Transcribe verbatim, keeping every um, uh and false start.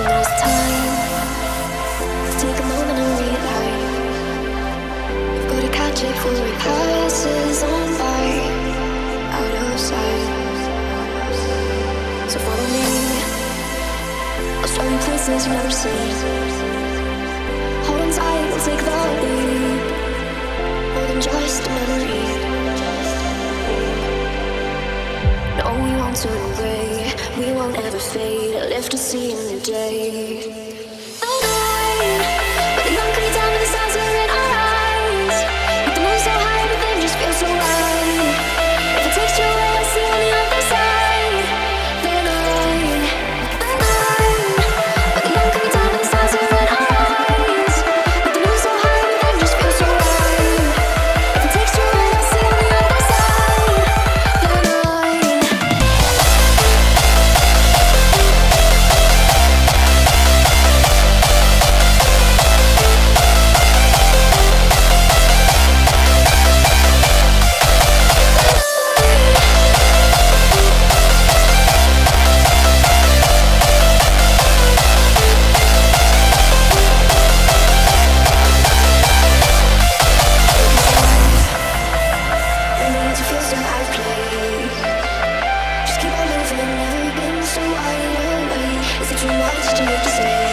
There's time to take a moment and realize you've got to catch it before it passes on by, out of sight. So follow me, I'll show you places you've never seen. Hold on tight, we'll take the lead. More than just a memory. No, we won't turn away, we won't ever fade. Live to see in the day. The night, with the concrete down to the stars are in our eyes. With the moon so high, everything just feels so right. If it takes you away, I'll see on the other side. The night, the night, with the concrete down to the stars are in our eyes. With the moon so high, everything just feels so right. If it takes you away, I'll see on the other side. The night. Just keep on moving, never been so wide awake. Is it too much to make you stay?